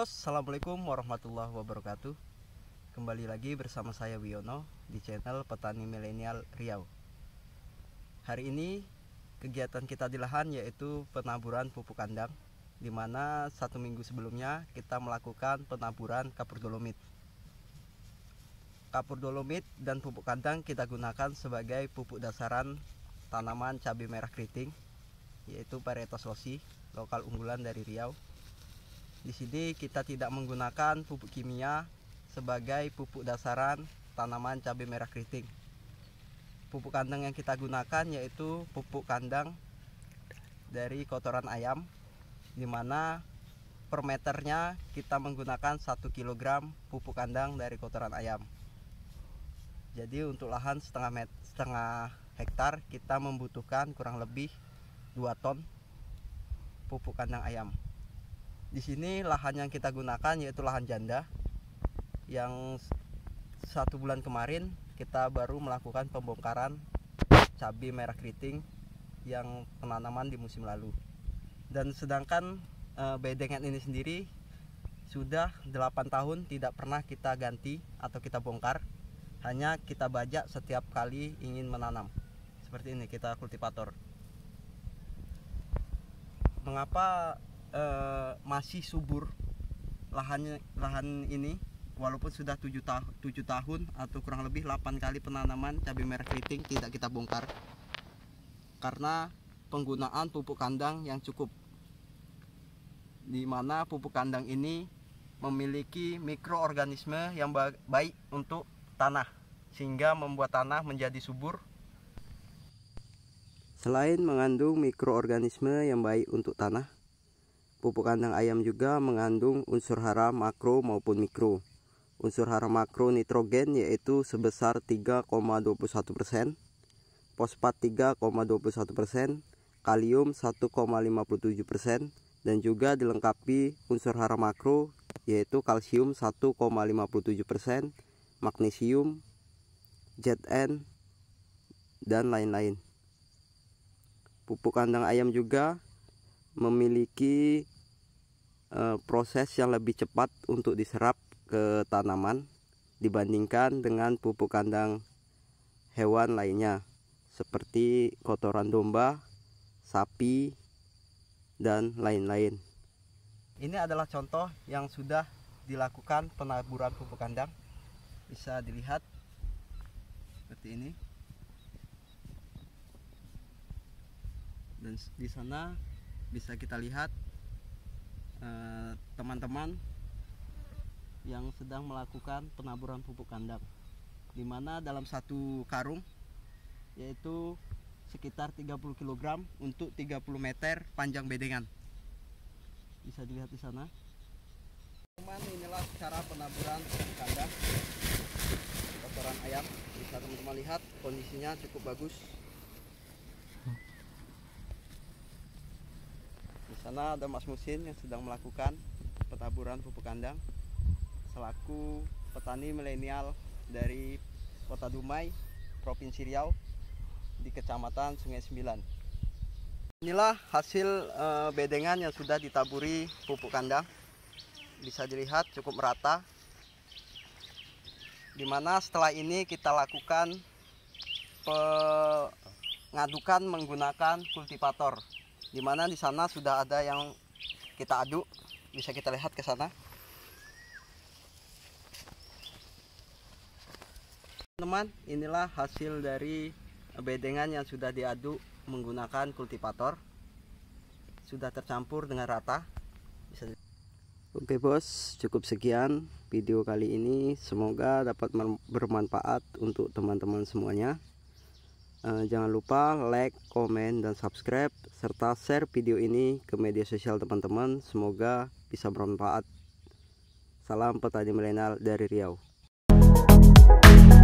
Bos, assalamualaikum warahmatullahi wabarakatuh. Kembali lagi bersama saya Wiono di channel Petani Milenial Riau. Hari ini kegiatan kita di lahan yaitu penaburan pupuk kandang, di mana 1 minggu sebelumnya kita melakukan penaburan kapur dolomit. Kapur dolomit dan pupuk kandang kita gunakan sebagai pupuk dasaran tanaman cabai merah keriting, yaitu varietas Losi lokal unggulan dari Riau. Di sini kita tidak menggunakan pupuk kimia sebagai pupuk dasaran tanaman cabai merah keriting. Pupuk kandang yang kita gunakan yaitu pupuk kandang dari kotoran ayam, di mana per meternya kita menggunakan 1 kg pupuk kandang dari kotoran ayam. Jadi untuk lahan setengah hektar kita membutuhkan kurang lebih 2 ton pupuk kandang ayam. Di sini lahan yang kita gunakan yaitu lahan janda, yang 1 bulan kemarin kita baru melakukan pembongkaran cabai merah keriting yang penanaman di musim lalu. Dan sedangkan bedengan ini sendiri sudah 8 tahun tidak pernah kita ganti atau kita bongkar, hanya kita bajak setiap kali ingin menanam. Seperti ini kita kultivator. Mengapa masih subur lahan ini walaupun sudah 7 tahun atau kurang lebih 8 kali penanaman cabai merah keriting tidak kita bongkar? Karena penggunaan pupuk kandang yang cukup, di mana pupuk kandang ini memiliki mikroorganisme yang baik untuk tanah, sehingga membuat tanah menjadi subur. Selain mengandung mikroorganisme yang baik untuk tanah, pupuk kandang ayam juga mengandung unsur hara makro maupun mikro. Unsur hara makro nitrogen yaitu sebesar 3,21%, fosfat 3,21%, kalium 1,57%, dan juga dilengkapi unsur hara makro yaitu kalsium 1,57%, magnesium, Zn, dan lain-lain. Pupuk kandang ayam juga memiliki proses yang lebih cepat untuk diserap ke tanaman dibandingkan dengan pupuk kandang hewan lainnya seperti kotoran domba, sapi, dan lain-lain. Ini adalah contoh yang sudah dilakukan penaburan pupuk kandang. Bisa dilihat seperti ini. Dan di sana bisa kita lihat teman-teman yang sedang melakukan penaburan pupuk kandang, di mana dalam 1 karung yaitu sekitar 30 kg untuk 30 meter panjang bedengan. Bisa dilihat di sana. Teman, inilah cara penaburan pupuk kandang kotoran ayam. Bisa teman-teman lihat kondisinya cukup bagus. Di sana ada Mas Musin yang sedang melakukan penaburan pupuk kandang selaku petani milenial dari Kota Dumai, Provinsi Riau, di Kecamatan Sungai 9. Inilah hasil bedengan yang sudah ditaburi pupuk kandang. Bisa dilihat cukup merata. Dimana setelah ini kita lakukan pengadukan menggunakan kultivator, dimana di sana sudah ada yang kita aduk. Bisa kita lihat ke sana. Teman, inilah hasil dari bedengan yang sudah diaduk menggunakan kultivator. Sudah tercampur dengan rata. Oke bos, cukup sekian video kali ini. Semoga dapat bermanfaat untuk teman-teman semuanya. Jangan lupa like, komen, dan subscribe, serta share video ini ke media sosial teman-teman. Semoga bisa bermanfaat. Salam petani milenial dari Riau.